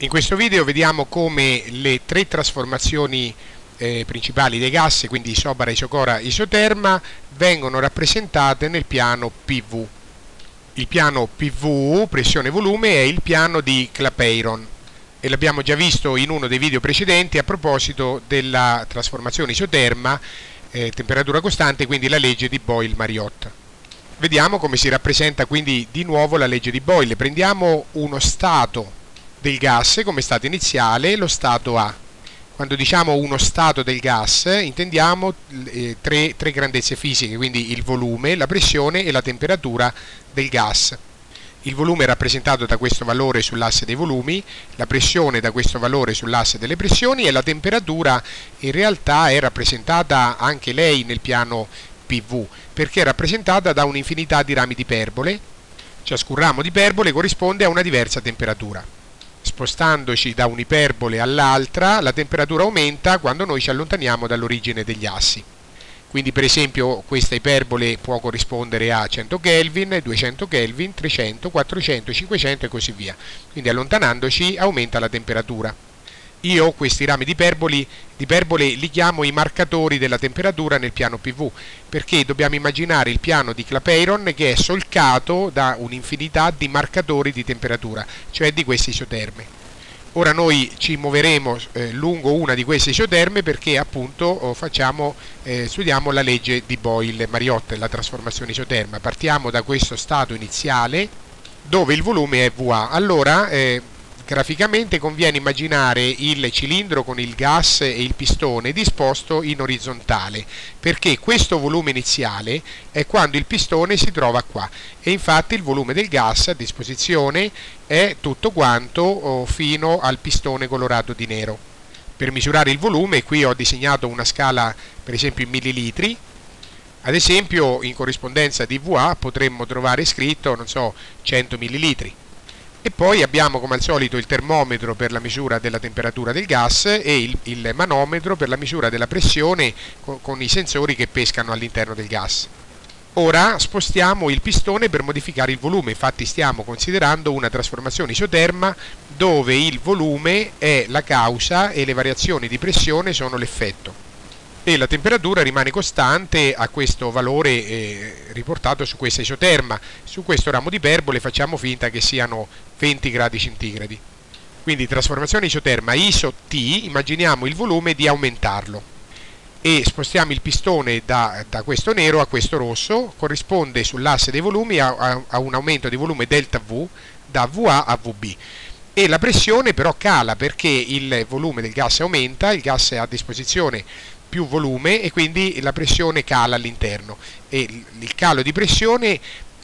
In questo video vediamo come le tre trasformazioni principali dei gas, quindi isobara, isocora, isoterma, vengono rappresentate nel piano PV. Il piano PV, pressione-volume, è il piano di Clapeyron e l'abbiamo già visto in uno dei video precedenti a proposito della trasformazione isoterma, temperatura costante, quindi la legge di Boyle-Mariotte. Vediamo come si rappresenta quindi di nuovo la legge di Boyle. Prendiamo uno stato del gas come stato iniziale, lo stato A. Quando diciamo uno stato del gas intendiamo tre grandezze fisiche, quindi il volume, la pressione e la temperatura del gas. Il volume è rappresentato da questo valore sull'asse dei volumi, la pressione da questo valore sull'asse delle pressioni e la temperatura in realtà è rappresentata anche lei nel piano PV, perché è rappresentata da un'infinità di rami di iperbole. Ciascun ramo di iperbole corrisponde a una diversa temperatura. Spostandoci da un'iperbole all'altra, la temperatura aumenta quando noi ci allontaniamo dall'origine degli assi. Quindi per esempio questa iperbole può corrispondere a 100 Kelvin, 200 Kelvin, 300, 400, 500 e così via. Quindi allontanandoci aumenta la temperatura. Io questi rami di iperbole li chiamo i marcatori della temperatura nel piano PV, perché dobbiamo immaginare il piano di Clapeyron che è solcato da un'infinità di marcatori di temperatura, cioè di queste isoterme. Ora noi ci muoveremo lungo una di queste isoterme perché appunto studiamo la legge di Boyle-Mariotte, la trasformazione isoterma. Partiamo da questo stato iniziale dove il volume è VA. Allora graficamente conviene immaginare il cilindro con il gas e il pistone disposto in orizzontale, perché questo volume iniziale è quando il pistone si trova qua e infatti il volume del gas a disposizione è tutto quanto fino al pistone colorato di nero. Per misurare il volume qui ho disegnato una scala per esempio in millilitri. Ad esempio in corrispondenza di VA potremmo trovare scritto, non so, 100 millilitri. E poi abbiamo come al solito il termometro per la misura della temperatura del gas e il manometro per la misura della pressione con i sensori che pescano all'interno del gas. Ora spostiamo il pistone per modificare il volume, infatti stiamo considerando una trasformazione isoterma dove il volume è la causa e le variazioni di pressione sono l'effetto. E la temperatura rimane costante a questo valore riportato su questa isoterma. Su questo ramo di iperbole facciamo finta che siano 20 gradi centigradi. Quindi trasformazione isoterma ISO T, immaginiamo il volume di aumentarlo e spostiamo il pistone da questo nero a questo rosso, corrisponde sull'asse dei volumi a un aumento di volume delta V da VA a VB. E la pressione però cala perché il volume del gas aumenta, il gas è a disposizione più volume e quindi la pressione cala all'interno e il calo di pressione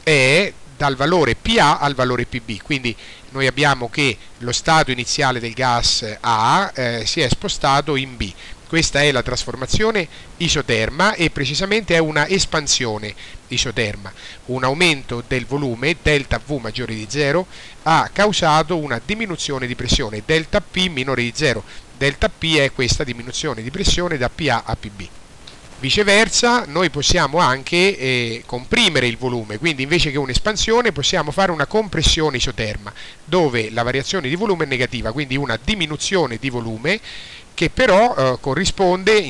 è dal valore PA al valore PB, quindi noi abbiamo che lo stato iniziale del gas A si è spostato in B. Questa è la trasformazione isoterma e precisamente è una espansione isoterma. Un aumento del volume, delta V maggiore di 0, ha causato una diminuzione di pressione, delta P minore di 0. Delta P è questa diminuzione di pressione da PA a PB. Viceversa, noi possiamo anche comprimere il volume, quindi invece che un'espansione possiamo fare una compressione isoterma, dove la variazione di volume è negativa, quindi una diminuzione di volume che però corrisponde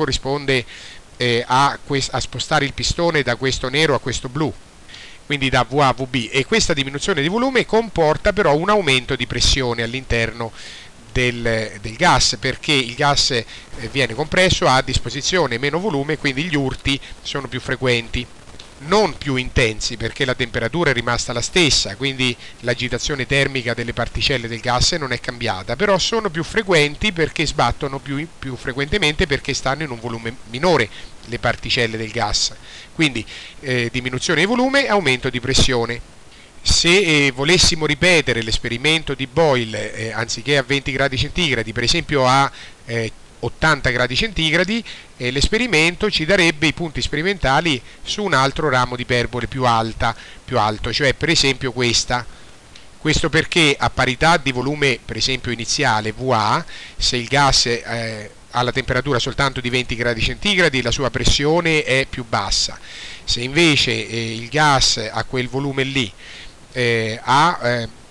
a spostare il pistone da questo nero a questo blu, quindi da VA a VB, e questa diminuzione di volume comporta però un aumento di pressione all'interno del gas, perché il gas viene compresso, ha a disposizione meno volume, quindi gli urti sono più frequenti, non più intensi perché la temperatura è rimasta la stessa, quindi l'agitazione termica delle particelle del gas non è cambiata, però sono più frequenti perché sbattono più frequentemente perché stanno in un volume minore le particelle del gas, quindi diminuzione di volume, aumento di pressione. Se volessimo ripetere l'esperimento di Boyle anziché a 20 gradi centigradi, per esempio a 80 gradi centigradi, l'esperimento ci darebbe i punti sperimentali su un altro ramo di iperbole più alto, cioè per esempio questa. Questo perché a parità di volume per esempio iniziale VA, se il gas ha la temperatura soltanto di 20 gradi centigradi, la sua pressione è più bassa. Se invece il gas a quel volume lì ha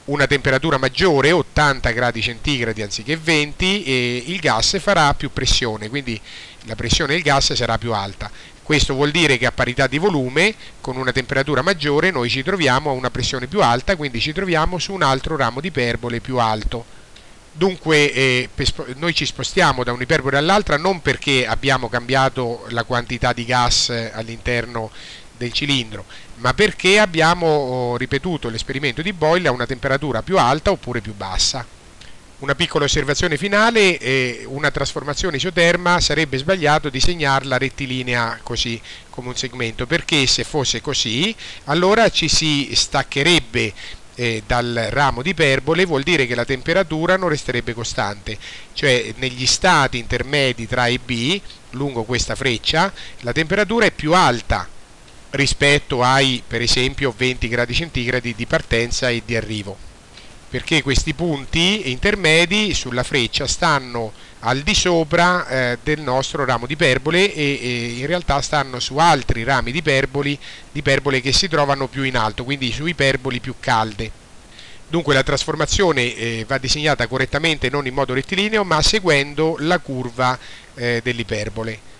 una temperatura maggiore, 80 gradi centigradi anziché 20, e il gas farà più pressione, quindi la pressione del gas sarà più alta. Questo vuol dire che a parità di volume, con una temperatura maggiore, noi ci troviamo a una pressione più alta, quindi ci troviamo su un altro ramo di iperbole più alto. Dunque noi ci spostiamo da un'iperbole all'altra non perché abbiamo cambiato la quantità di gas all'interno del cilindro, ma perché abbiamo ripetuto l'esperimento di Boyle a una temperatura più alta oppure più bassa. Una piccola osservazione finale: una trasformazione isoterma sarebbe sbagliato disegnarla rettilinea così come un segmento, perché se fosse così allora ci si staccherebbe dal ramo di iperbole, vuol dire che la temperatura non resterebbe costante, cioè negli stati intermedi tra A e B, lungo questa freccia, la temperatura è più alta rispetto ai, per esempio, 20 gradi centigradi di partenza e di arrivo, perché questi punti intermedi sulla freccia stanno al di sopra del nostro ramo di iperbole e in realtà stanno su altri rami di iperbole che si trovano più in alto, quindi su iperboli più calde. Dunque la trasformazione va disegnata correttamente, non in modo rettilineo, ma seguendo la curva dell'iperbole.